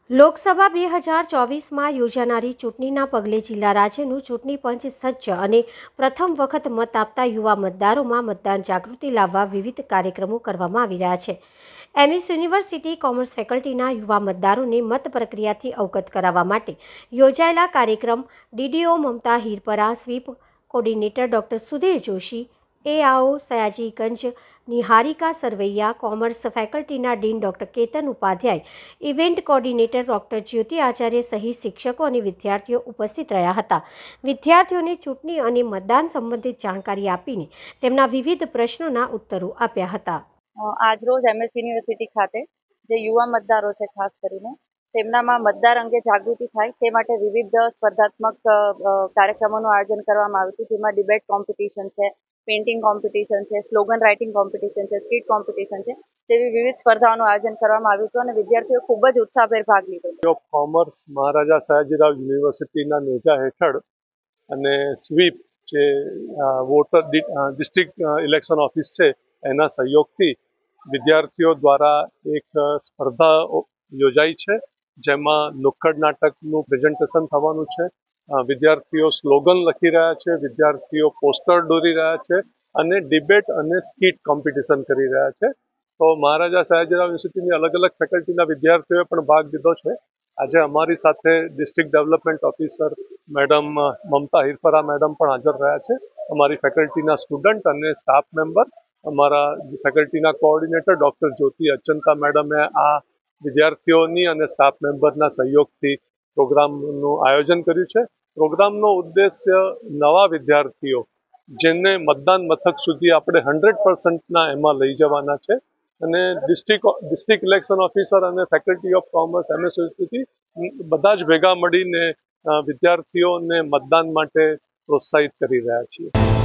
લોકસભા 2024માં યોજાનારી ચૂંટણીના પગલે જિલ્લા રાજ્યનું ચૂંટણી પંચ સજ્જ અને પ્રથમ વખત મત આપતા યુવા મતદારોમાં મતદાન જાગૃતિ લાવવા વિવિધ કાર્યક્રમો કરવામાં આવી રહ્યા છે। એમએસ યુનિવર્સિટી કોમર્સ ફેકલ્ટીના યુવા મતદારોને મત પ્રક્રિયાથી અવગત કરાવવા માટે યોજાયેલા કાર્યક્રમ DDO Mamta Hirpara, SVEEP coordinator doctor Sudhir Joshi, એઆઓ સયાજીગંજ નિહારિકા સરવૈયા, કોમર્સ ફેકલ્ટીના dean doctor Ketan Upadhyay, event coordinator doctor Jyoti Acharya સહિત શિક્ષકો અને વિદ્યાર્થીઓ ઉપસ્થિત રહ્યા હતા। વિદ્યાર્થીઓને ચૂંટણી અને મતદાન સંબંધિત જાણકારી આપીને તેમના વિવિધ પ્રશ્નોના ઉત્તરો આપ્યા હતા। આજરોજ એમએસ યુનિવર્સિટી ખાતે જે યુવા મતદારો છે ખાસ કરીને તેમનામાં મતદાર અંગે જાગૃતિ થાય તે માટે વિવિધ સ્પર્ધાત્મક કાર્યક્રમોનું આયોજન કરવામાં આવ્યું હતું, જેમાં ડિબેટ કોમ્પિટિશન છે, પેઇન્ટિંગ કોમ્પિટિશન છે, સ્લોગન રાઇટિંગ કોમ્પિટિશન છે, સ્કીટ કોમ્પિટિશન છે, જેવી વિવિધ સ્પર્ધાઓનું આયોજન કરવામાં આવ્યું હતું અને વિદ્યાર્થીઓ ખૂબ જ ઉત્સાહભેર ભાગ લીધો। કોમર્સ મહારાજા સયાજીરાવ યુનિવર્સિટીના નેજા હેઠળ અને સ્વીપ જે વોટર ડિસ્ટ્રિક્ટ ઇલેક્શન ઓફિસ છે એના સહયોગથી વિદ્યાર્થીઓ દ્વારા એક સ્પર્ધા યોજાઈ છે, જેમાં નુક્કડ નાટકનું પ્રેઝન્ટેશન થવાનું છે। વિદ્યાર્થીઓ સ્લોગન લખી રહ્યા છે, વિદ્યાર્થીઓ પોસ્ટર દોરી રહ્યા છે અને ડિબેટ અને સ્કીટ કોમ્પિટિશન કરી રહ્યા છે। તો મહારાજા સયાજીરાવ યુનિવર્સિટીની અલગ અલગ ફેકલ્ટીના વિદ્યાર્થીઓએ પણ ભાગ લીધો છે। આજે અમારી સાથે district development officer madam Mamta Hirpara madam પણ હાજર રહ્યા છે। અમારી ફેકલ્ટીના સ્ટુડન્ટ અને સ્ટાફ મેમ્બર, અમારા ફેકલ્ટીના કોઓર્ડિનેટર ડૉક્ટર જ્યોતિ અચનકા મેડમે આ વિદ્યાર્થીઓની અને સ્ટાફ મેમ્બરના સહયોગથી પ્રોગ્રામનું આયોજન કર્યું છે। પ્રોગ્રામનો ઉદ્દેશ્ય નવા વિદ્યાર્થીઓ જેને મતદાન મથક સુધી આપણે 100%ના એમાં લઈ જવાના છે અને ડિસ્ટ્રિક્ટ ઇલેક્શન ઓફિસર અને faculty of commerce MS university બધા જ ભેગા મળીને વિદ્યાર્થીઓને મતદાન માટે પ્રોત્સાહિત કરી રહ્યા છીએ।